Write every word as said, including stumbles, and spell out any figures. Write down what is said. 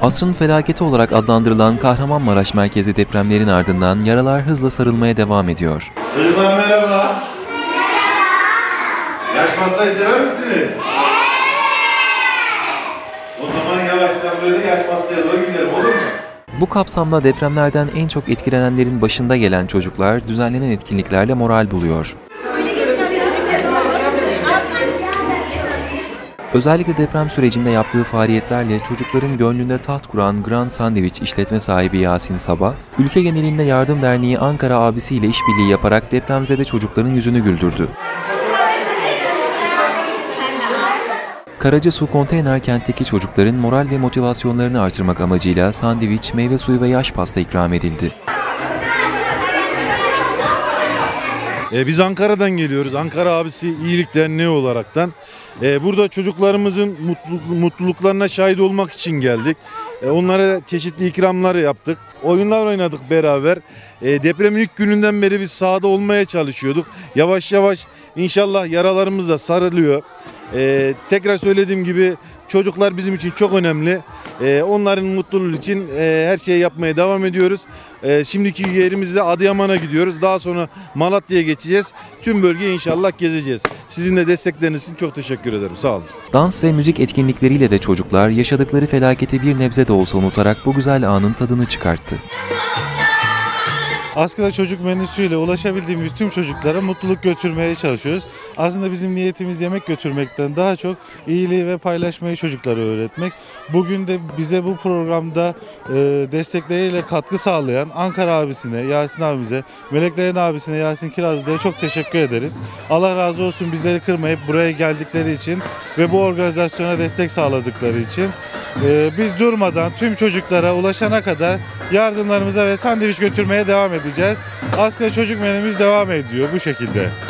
Asrın felaketi olarak adlandırılan Kahramanmaraş merkezi depremlerin ardından yaralar hızla sarılmaya devam ediyor. Çocuklar merhaba. Merhaba. Yaş pastayı sever misiniz? Evet. O zaman yavaştan böyle yaş pastaya doğru gidelim, olur mu? Bu kapsamda depremlerden en çok etkilenenlerin başında gelen çocuklar düzenlenen etkinliklerle moral buluyor. Özellikle deprem sürecinde yaptığı faaliyetlerle çocukların gönlünde taht kuran Grand Sandviç işletme sahibi Yasin Sabah, ülke genelinde Yardım Derneği Ankara abisiyle işbirliği yaparak depremzede çocukların yüzünü güldürdü. Karacasu Konteyner kentteki çocukların moral ve motivasyonlarını artırmak amacıyla sandviç, meyve suyu ve yaş pasta ikram edildi. Ee, biz Ankara'dan geliyoruz. Ankara Abisi İyilik Derneği olaraktan. Ee, burada çocuklarımızın mutluluk, mutluluklarına şahit olmak için geldik. Ee, onlara çeşitli ikramlar yaptık. Oyunlar oynadık beraber. Ee, depremin ilk gününden beri biz sahada olmaya çalışıyorduk. Yavaş yavaş inşallah yaralarımız da sarılıyor. Ee, tekrar söylediğim gibi çocuklar bizim için çok önemli. Ee, onların mutluluğu için e, her şeyi yapmaya devam ediyoruz. Ee, şimdiki yerimizde Adıyaman'a gidiyoruz. Daha sonra Malatya'ya geçeceğiz. Tüm bölgeyi inşallah gezeceğiz. Sizin de destekleriniz için çok teşekkür ederim. Sağ olun. Dans ve müzik etkinlikleriyle de çocuklar yaşadıkları felaketi bir nebze de olsa unutarak bu güzel anın tadını çıkarttı. Askıda çocuk menüsüyle ulaşabildiğimiz tüm çocuklara mutluluk götürmeye çalışıyoruz. Aslında bizim niyetimiz yemek götürmekten daha çok iyiliği ve paylaşmayı çocuklara öğretmek. Bugün de bize bu programda e, destekleriyle katkı sağlayan Ankara abisine, Yasin abimize, Meleklerin abisine, Yasin Kirazlı'ya çok teşekkür ederiz. Allah razı olsun bizleri kırmayıp buraya geldikleri için ve bu organizasyona destek sağladıkları için. E, biz durmadan tüm çocuklara ulaşana kadar yardımlarımıza ve sandviç götürmeye devam edeceğiz. Askıda çocuk menümüz devam ediyor bu şekilde.